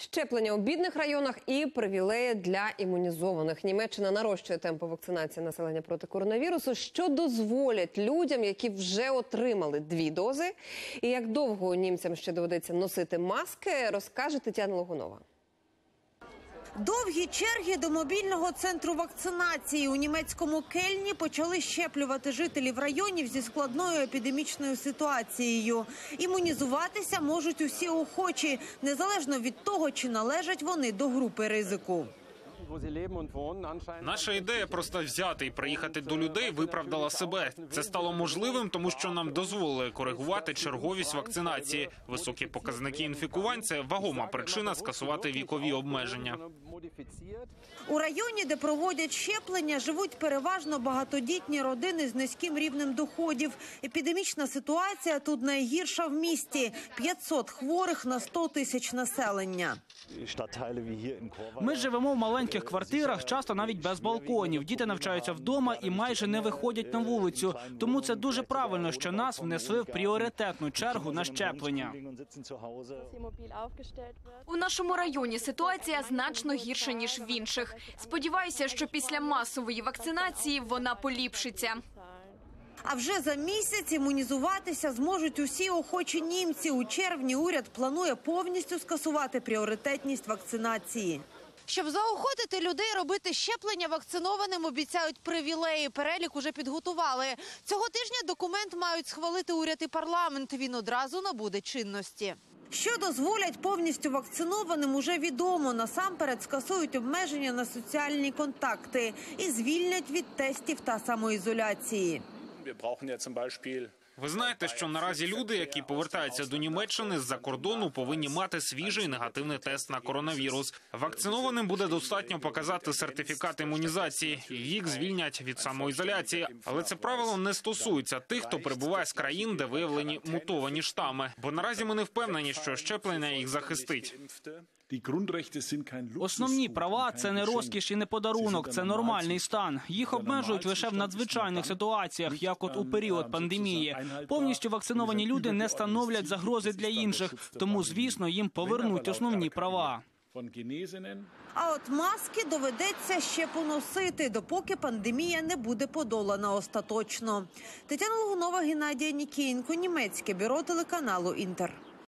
Щеплення у бідних районах і привілеї для імунізованих. Німеччина нарощує темпи вакцинації населення проти коронавірусу, що дозволять людям, які вже отримали 2 дози. І як довго німцям ще доведеться носити маски, розкаже Тетяна Логунова. Довгі черги до мобільного центру вакцинації. У німецькому Кельні почали щеплювати жителів районів зі складною епідемічною ситуацією. Імунізуватися можуть усі охочі, незалежно від того, чи належать вони до групи ризику. Наша ідея просто взяти і приїхати до людей виправдала себе. Це стало можливим, тому що нам дозволили коригувати черговість вакцинації. Високі показники інфікувань – це вагома причина скасувати вікові обмеження. У районі, де проводять щеплення, живуть переважно багатодітні родини з низьким рівнем доходів. Епідемічна ситуація тут найгірша в місті – 500 хворих на 100 тисяч населення. Ми живемо в маленьких квартирах, часто навіть без балконів. Діти навчаються вдома і майже не виходять на вулицю. Тому це дуже правильно, що нас внесли в пріоритетну чергу на щеплення. У нашому районі ситуація значно гірша, ніж в інших. Сподіваюся, що після масової вакцинації вона поліпшиться. А вже за місяць імунізуватися зможуть усі охочі німці. У червні уряд планує повністю скасувати пріоритетність вакцинації. Щоб заохотити людей робити щеплення вакцинованим, обіцяють привілеї. Перелік уже підготували. Цього тижня документ мають схвалити уряд і парламент. Він одразу набуде чинності. Що дозволять повністю вакцинованим, уже відомо. Насамперед скасують обмеження на соціальні контакти і звільнять від тестів та самоізоляції. Ви знаєте, що наразі люди, які повертаються до Німеччини з-за кордону, повинні мати свіжий негативний тест на коронавірус. Вакцинованим буде достатньо показати сертифікат імунізації. Їх звільнять від самоізоляції. Але це правило не стосується тих, хто прибуває з країн, де виявлені мутовані штами. Бо наразі ми не впевнені, що щеплення їх захистить. Основні права – це не розкіш і не подарунок, це нормальний стан. Їх обмежують лише в надзвичайних ситуаціях, як от у період пандемії. Повністю вакциновані люди не становлять загрози для інших, тому, звісно, їм повернуть основні права. А от маски доведеться ще поносити, допоки пандемія не буде подолана остаточно. Тетяна Логунова, Геннадій Нікієнко, Німецьке бюро телеканалу «Інтер».